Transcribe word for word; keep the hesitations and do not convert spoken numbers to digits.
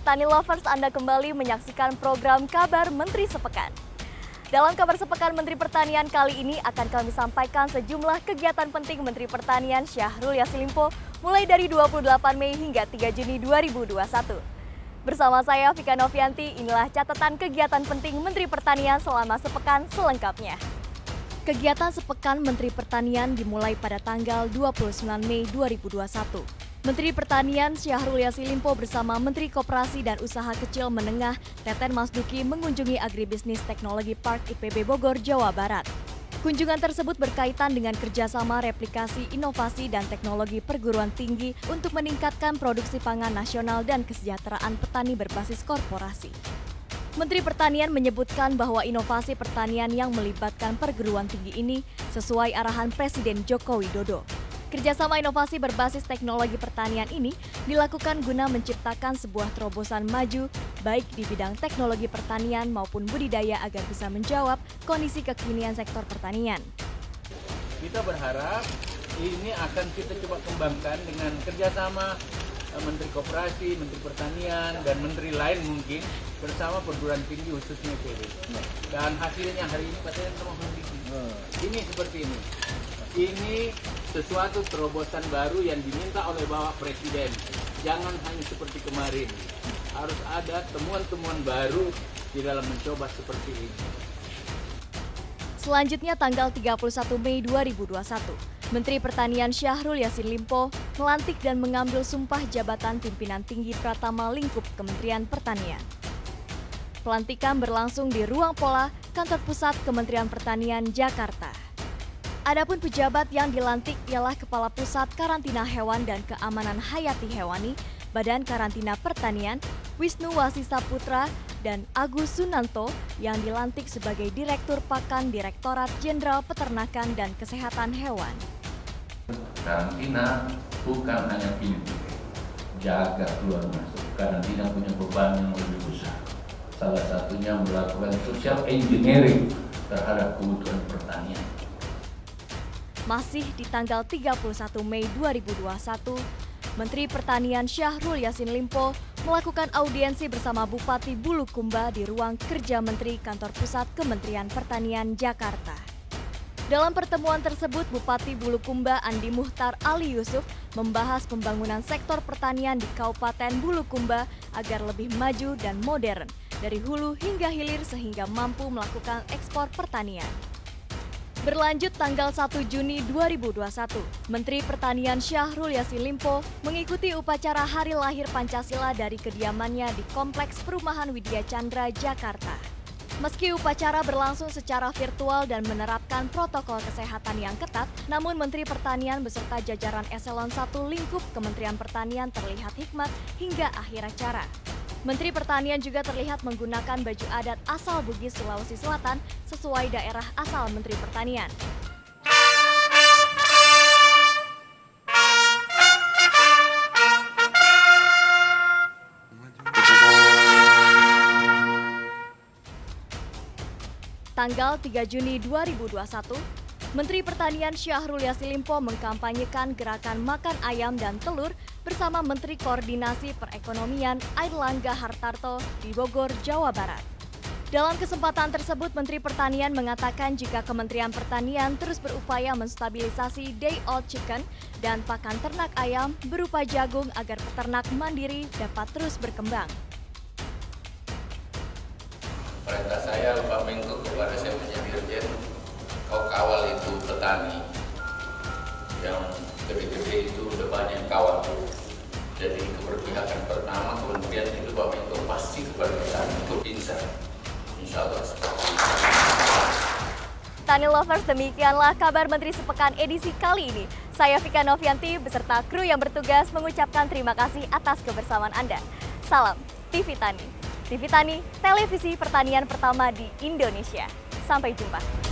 Tani Lovers, Anda kembali menyaksikan program Kabar Menteri Sepekan. Dalam Kabar Sepekan Menteri Pertanian kali ini akan kami sampaikan sejumlah kegiatan penting Menteri Pertanian Syahrul Yassin Limpo mulai dari dua puluh delapan Mei hingga tiga Juni dua ribu dua puluh satu. Bersama saya Vika Novianti, inilah catatan kegiatan penting Menteri Pertanian selama sepekan selengkapnya. Kegiatan sepekan Menteri Pertanian dimulai pada tanggal dua puluh sembilan Mei dua ribu dua puluh satu. Menteri Pertanian Syahrul Yassin Limpo bersama Menteri Koperasi dan Usaha Kecil Menengah Teten Mas Duki mengunjungi Agribisnis Teknologi Park I P B Bogor, Jawa Barat. Kunjungan tersebut berkaitan dengan kerjasama replikasi inovasi dan teknologi perguruan tinggi untuk meningkatkan produksi pangan nasional dan kesejahteraan petani berbasis korporasi. Menteri Pertanian menyebutkan bahwa inovasi pertanian yang melibatkan perguruan tinggi ini sesuai arahan Presiden Joko Widodo. Kerjasama inovasi berbasis teknologi pertanian ini dilakukan guna menciptakan sebuah terobosan maju baik di bidang teknologi pertanian maupun budidaya agar bisa menjawab kondisi kekinian sektor pertanian. Kita berharap ini akan kita coba kembangkan dengan kerjasama Menteri Koperasi, Menteri Pertanian, dan Menteri lain mungkin bersama perguruan tinggi khususnya I P B. Dan hasilnya hari ini katanya sama ini seperti ini. Ini sesuatu terobosan baru yang diminta oleh Bapak Presiden. Jangan hanya seperti kemarin. Harus ada temuan-temuan baru di dalam mencoba seperti ini. Selanjutnya tanggal tiga puluh satu Mei dua ribu dua puluh satu, Menteri Pertanian Syahrul Yassin Limpo melantik dan mengambil sumpah jabatan pimpinan tinggi Pratama lingkup Kementerian Pertanian. Pelantikan berlangsung di Ruang Pola, Kantor Pusat Kementerian Pertanian, Jakarta. Adapun pejabat yang dilantik ialah Kepala Pusat Karantina Hewan dan Keamanan Hayati Hewani, Badan Karantina Pertanian, Wisnu Wasisa Putra, dan Agus Sunanto yang dilantik sebagai Direktur Pakan Direktorat Jenderal Peternakan dan Kesehatan Hewan. Karantina bukan hanya pintu, jaga keluar masuk. Karantina punya beban yang lebih besar. Salah satunya melakukan social engineering terhadap kebutuhan pertanian. Masih di tanggal tiga puluh satu Mei dua ribu dua puluh satu, Menteri Pertanian Syahrul Yassin Limpo melakukan audiensi bersama Bupati Bulukumba di ruang kerja Menteri Kantor Pusat Kementerian Pertanian, Jakarta. Dalam pertemuan tersebut, Bupati Bulukumba Andi Muhtar Ali Yusuf membahas pembangunan sektor pertanian di Kabupaten Bulukumba agar lebih maju dan modern, dari hulu hingga hilir sehingga mampu melakukan ekspor pertanian. Berlanjut tanggal satu Juni dua ribu dua puluh satu, Menteri Pertanian Syahrul Yassin Limpo mengikuti upacara Hari Lahir Pancasila dari kediamannya di Kompleks Perumahan Widya Chandra, Jakarta. Meski upacara berlangsung secara virtual dan menerapkan protokol kesehatan yang ketat, namun Menteri Pertanian beserta jajaran Eselon satu lingkup Kementerian Pertanian terlihat hikmat hingga akhir acara. Menteri Pertanian juga terlihat menggunakan baju adat asal Bugis, Sulawesi Selatan sesuai daerah asal Menteri Pertanian. Tanggal tiga Juni dua ribu dua puluh satu, Menteri Pertanian Syahrul Yassin Limpo mengkampanyekan gerakan makan ayam dan telur bersama Menteri Koordinasi Perekonomian Airlangga Hartarto di Bogor, Jawa Barat. Dalam kesempatan tersebut, Menteri Pertanian mengatakan jika Kementerian Pertanian terus berupaya menstabilisasi day-old chicken dan pakan ternak ayam berupa jagung agar peternak mandiri dapat terus berkembang. Perintah saya Pak Menko kepada saya punya dirjen, kau kawal itu petani yang gede-gede itu udah banyak kawal. Jadi keberpihakan pertama kementerian itu Pak Menko pasti kepada petani itu bisa, insya Allah. Tani Lovers, demikianlah kabar Menteri Sepekan edisi kali ini. Saya Vika Novianti beserta kru yang bertugas mengucapkan terima kasih atas kebersamaan Anda. Salam T V Tani. T V Tani, televisi pertanian pertama di Indonesia. Sampai jumpa.